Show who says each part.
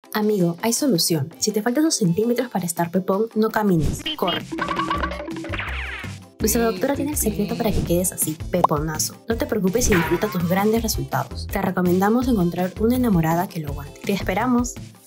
Speaker 1: Amigo, hay solución. Si te faltan 2 centímetros para estar pepón, no camines, corre. Nuestra doctora tiene el secreto para que quedes así, peponazo. No te preocupes y disfruta tus grandes resultados. Te recomendamos encontrar una enamorada que lo aguante. ¡Te esperamos!